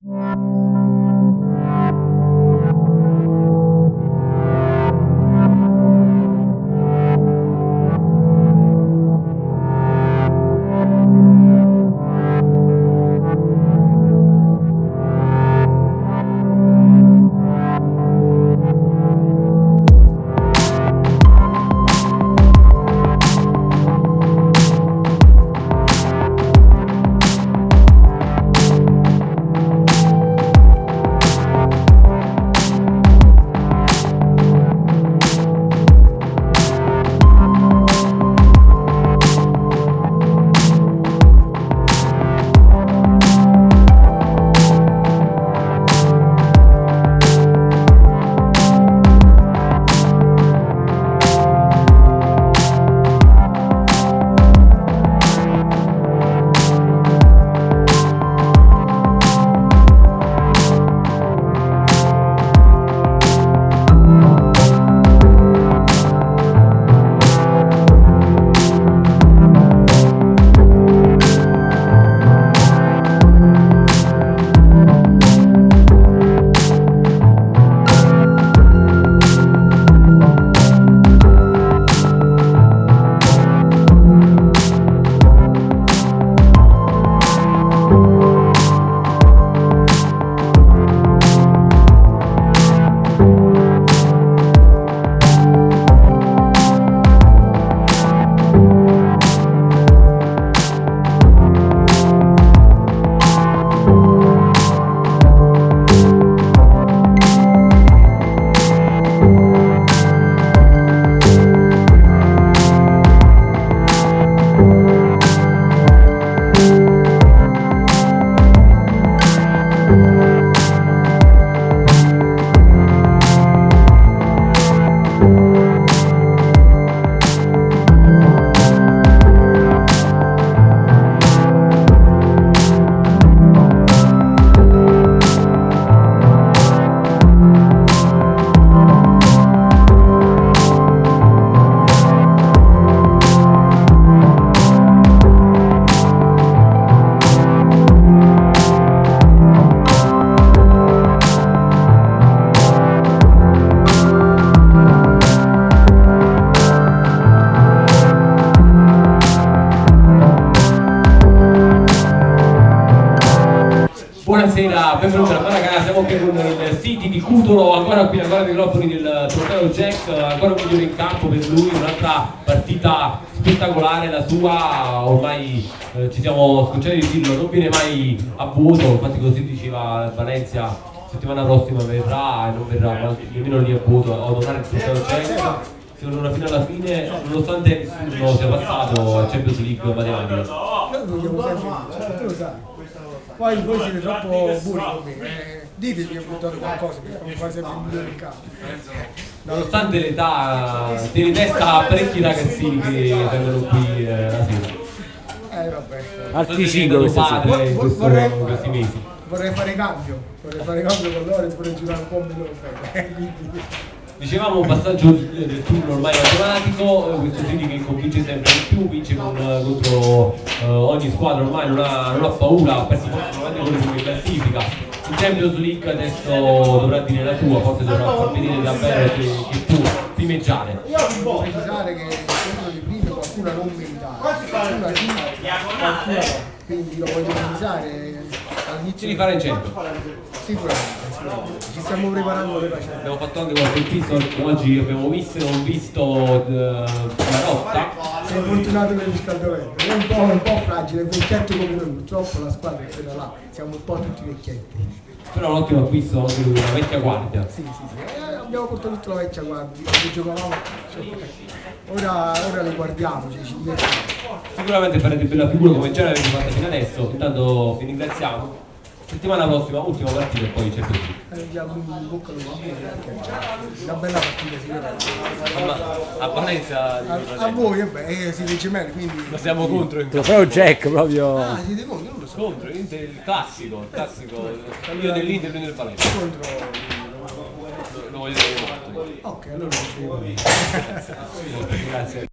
Buonasera, benvenuti alla Maracana, siamo qui con il City di Cutolo, ancora qui ancora ai microfoni del trofeo Jack, ancora un migliore in campo per lui, un'altra partita spettacolare la sua, ormai ci siamo scocciati di dirlo, non viene mai a vuoto, infatti così diceva Valencia, settimana prossima verrà e non verrà nemmeno lì a vuoto a onorare il trofeo Jack. Secondo una fino alla fine, nonostante nessuno sia passato al Champions League matematica. Noi vogliamo sempre, tu lo sai. Poi voi siete troppo buoni con me, ditemi ho buttato qualcosa per fare sempre il migliore in campo. Nonostante l'età, tieni testa parecchi ragazzini che vengono qui la sera. Vabbè. Altri 5 questa sera. In questi mesi. Vorrei fare cambio con loro e vorrei girare un po' meno quindi. Dicevamo un passaggio del turno ormai matematico, questo City che convince sempre di più, vince contro ogni squadra, ormai non ha paura, ha perso 90 gol in classifica. In Champions League adesso dovrà dire la sua, forse dovrà far vedere davvero che può primeggiare. Io devo precisare che contro le prime qualcuno non meritava, qualcuno sì, qualcuno no. Quindi lo voglio precisare all'inizio. Ci rifare in centro. Sicuramente. Ci stiamo preparando per la Champions. Abbiamo fatto anche qualche quiz oggi, abbiamo visto e non visto la rotta. Sei fortunato per il riscaldamento, è un po' fragile, vecchietto come noi, purtroppo la squadra è quella là, siamo un po' tutti vecchietti. Però un ottimo acquisto anche lui, una vecchia guardia. Sì. Abbiamo portato tutta la vecchia guardia, che giocavamo, ora le guardiamo, ci divertiamo. Sicuramente farete bella figura come già l'avete fatta fino adesso, intanto vi ringraziamo. Settimana prossima, ultima partita e poi c'è più. Andiamo in bocca al lupo, una bella partita sicuramente. A Valencia a voi, siete gemelli, quindi. ma siamo contro in Trofeo Jack proprio. Ah, siete contro, non lo so. contro il classico, io dell'Inter e lui del Valencia. Contro. Lo voglio dire. Ok, allora lo Grazie.